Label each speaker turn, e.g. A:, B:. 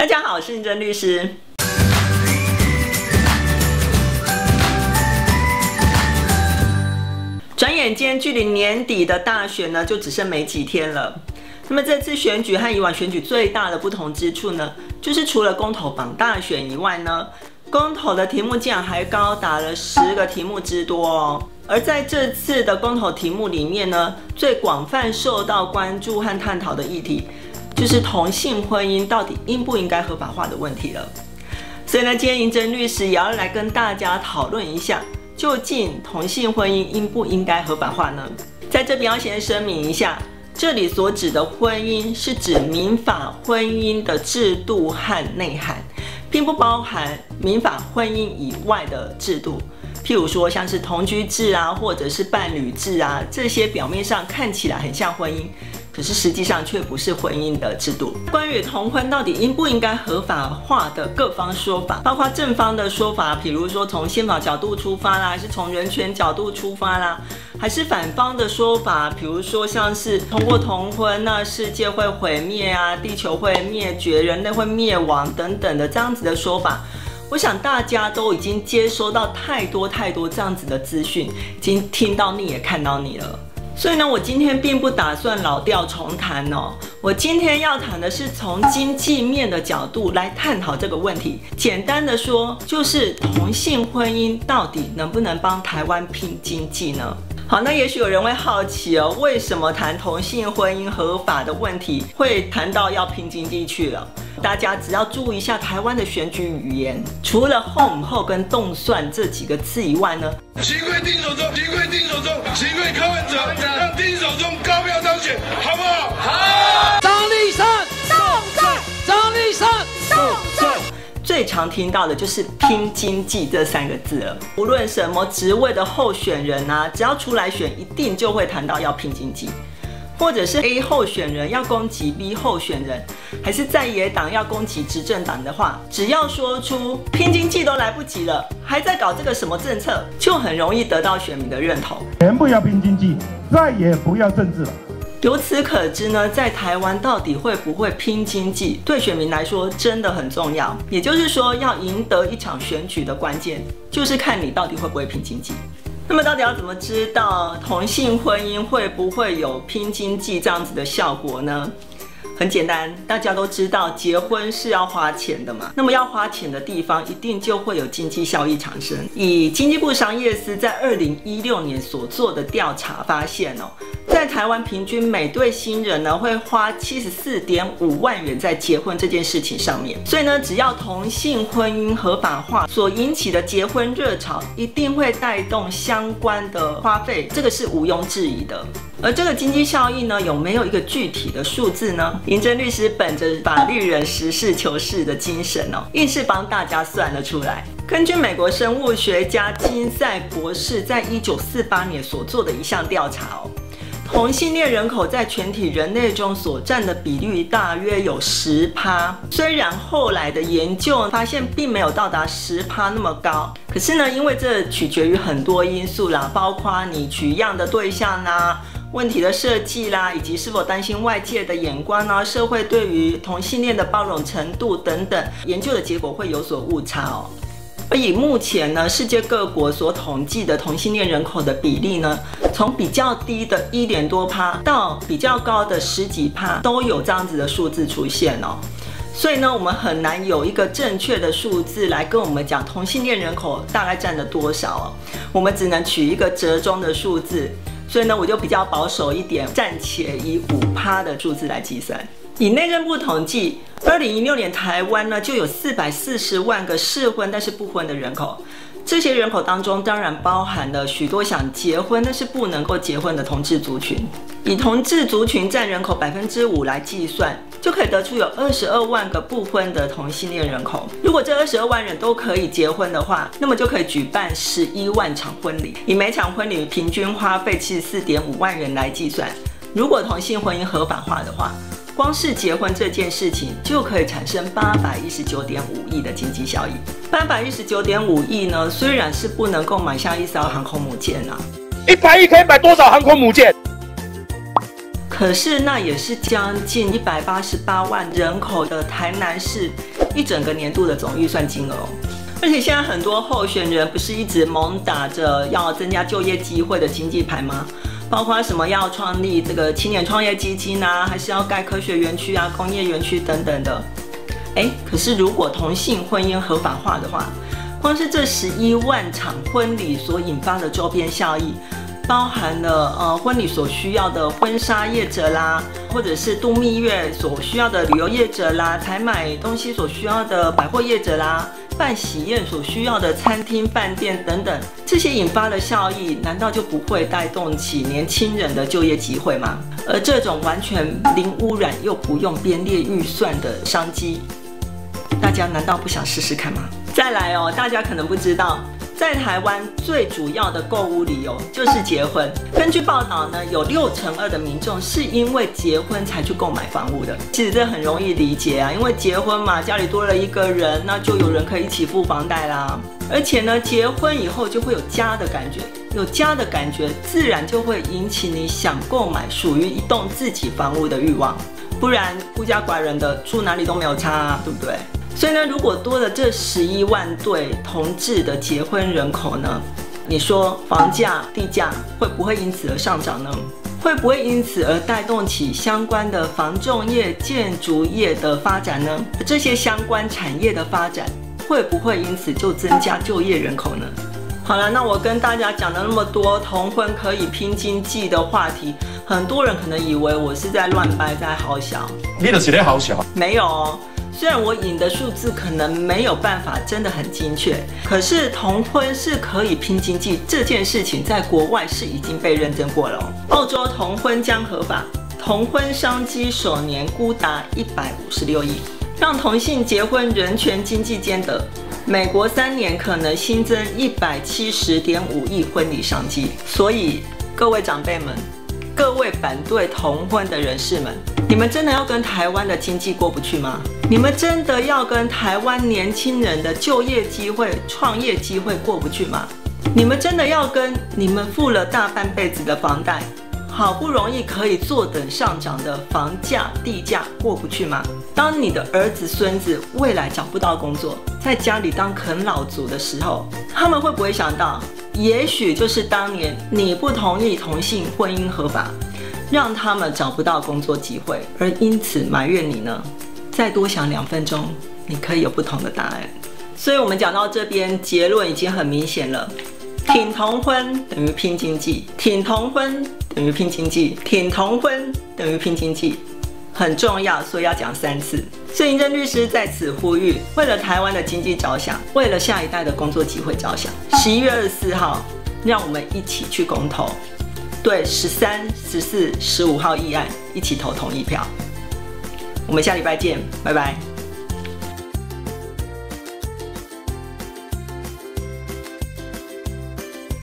A: 大家好，我是应真律师。转眼间，距离年底的大选呢，就只剩没几天了。那么这次选举和以往选举最大的不同之处呢，就是除了公投榜大选以外呢，公投的题目竟然还高达了10个题目之多哦。而在这次的公投题目里面呢，最广泛受到关注和探讨的议题，就是同性婚姻到底应不应该合法化的问题了。所以呢，今天银珍律师也要来跟大家讨论一下，究竟同性婚姻应不应该合法化呢？在这边要先声明一下，这里所指的婚姻是指民法婚姻的制度和内涵，并不包含民法婚姻以外的制度。譬如说像是同居制啊，或者是伴侣制啊，这些表面上看起来很像婚姻，可是实际上却不是婚姻的制度。关于同婚到底应不应该合法化的各方说法，包括正方的说法，比如说从宪法角度出发啦，还是从人权角度出发啦，还是反方的说法，比如说像是通过同婚，那世界会毁灭啊，地球会灭绝，人类会灭亡等等的这样子的说法。我想大家都已经接收到太多这样子的资讯，已经听到腻也看到腻了。所以呢，我今天并不打算老调重弹哦。我今天要谈的是从经济面的角度来探讨这个问题。简单的说，就是同性婚姻到底能不能帮台湾拼经济呢？好，那也许有人会好奇哦，为什么谈同性婚姻合法的问题会谈到要拼经济去了？大家只要注意一下台湾的选举语言，除了后后跟动算这几个字以外呢，
B: 秦桧丁守中，秦桧丁守中，秦桧柯文哲，让丁守中高票当选，好不好？好。
C: 张立善动罪，张立善动罪。
A: 最常听到的就是拼经济这3个字了。无论什么职位的候选人啊，只要出来选，一定就会谈到要拼经济。或者是 A 候选人要攻击 B 候选人，还是在野党要攻击执政党的话，只要说出拼经济都来不及了，还在搞这个什么政策，就很容易得到选民的认同。
D: 全部要拼经济，再也不要政治了。
A: 由此可知呢，在台湾到底会不会拼经济，对选民来说真的很重要。也就是说，要赢得一场选举的关键，就是看你到底会不会拼经济。那么到底要怎么知道同性婚姻会不会有拼经济这样子的效果呢？很简单，大家都知道结婚是要花钱的嘛，那么要花钱的地方一定就会有经济效益产生。以经济部商业司在2016年所做的调查发现哦，在台湾平均每对新人呢会花74.5万元在结婚这件事情上面，所以呢，只要同性婚姻合法化所引起的结婚热潮，一定会带动相关的花费，这个是毋庸置疑的。而这个经济效益呢，有没有一个具体的数字呢？银珍律师本着法律人实事求是的精神哦，硬是帮大家算了出来。根据美国生物学家金赛博士在1948年所做的一项调查哦，同性恋人口在全体人类中所占的比率大约有10%。虽然后来的研究发现并没有到达10%那么高，可是呢，因为这取决于很多因素啦，包括你取样的对象啦、问题的设计啦，以及是否担心外界的眼光啊，社会对于同性恋的包容程度等等，研究的结果会有所误差哦。而以目前呢，世界各国所统计的同性恋人口的比例呢，从比较低的1.多%到比较高的10几%，都有这样子的数字出现哦。所以呢，我们很难有一个正确的数字来跟我们讲同性恋人口大概占了多少哦。我们只能取一个折中的数字，所以呢，我就比较保守一点，暂且以5%的数字来计算。以内政部统计，2016年台湾呢就有440万个适婚但是不婚的人口。这些人口当中，当然包含了许多想结婚但是不能够结婚的同志族群。以同志族群占人口5%来计算，就可以得出有22万个不婚的同性恋人口。如果这22万人都可以结婚的话，那么就可以举办11万场婚礼，以每场婚礼平均花费74.5万元来计算。如果同性婚姻合法化的话，光是结婚这件事情就可以产生819.5亿的经济效益。819.5亿呢，虽然是不能够买下一艘航空母舰啊，
C: 100亿可以买多少航空母舰？
A: 可是那也是将近188万人口的台南市一整个年度的总预算金额哦。而且现在很多候选人不是一直猛打着要增加就业机会的经济牌吗？包括什么要创立这个青年创业基金啊，还是要盖科学园区啊、工业园区等等的。可是如果同性婚姻合法化的话，光是这11万场婚礼所引发的周边效益，包含了婚礼所需要的婚纱业者啦，或者是度蜜月所需要的旅游业者啦，采买东西所需要的百货业者啦，办喜宴所需要的餐厅、饭店等等，这些引发的效益，难道就不会带动起年轻人的就业机会吗？而这种完全零污染又不用编列预算的商机，大家难道不想试试看吗？再来大家可能不知道，在台湾最主要的购物理由就是结婚。根据报道呢，有62%的民众是因为结婚才去购买房屋的。其实这很容易理解啊，因为结婚嘛，家里多了一个人，那就有人可以一起付房贷啦。而且呢，结婚以后就会有家的感觉，有家的感觉，自然就会引起你想购买属于一栋自己房屋的欲望。不然孤家寡人的住哪里都没有差啊，对不对？所以呢，如果多了这11万对同志的结婚人口呢，你说房价、地价会不会因此而上涨呢？会不会因此而带动起相关的房仲业、建筑业的发展呢？这些相关产业的发展会不会因此就增加就业人口呢？好了，那我跟大家讲了那么多同婚可以拼经济的话题，很多人可能以为我是在乱掰，在好小。
D: 你就是在好小。
A: 没有哦。虽然我引的数字可能没有办法真的很精确，可是同婚是可以拼经济这件事情，在国外是已经被认证过了澳洲同婚将合法，同婚商机首年估达156亿，让同性结婚人权经济兼得。美国3年可能新增170.5亿婚礼商机。所以各位长辈们，各位反对同婚的人士们，你们真的要跟台湾的经济过不去吗？你们真的要跟台湾年轻人的就业机会、创业机会过不去吗？你们真的要跟你们付了大半辈子的房贷，好不容易可以坐等上涨的房价、地价过不去吗？当你的儿子、孙子未来找不到工作，在家里当啃老族的时候，他们会不会想到，也许就是当年你不同意同性婚姻合法，让他们找不到工作机会，而因此埋怨你呢？再多想2分钟，你可以有不同的答案。所以我们讲到这边，结论已经很明显了：挺同婚等于拼经济，挺同婚等于拼经济，挺同婚等于拼经济，很重要，所以要讲3次。所以尹正律师在此呼吁，为了台湾的经济着想，为了下一代的工作机会着想，11月24号，让我们一起去公投，对13、14、15号议案一起投同意票。我们下礼拜见，拜拜。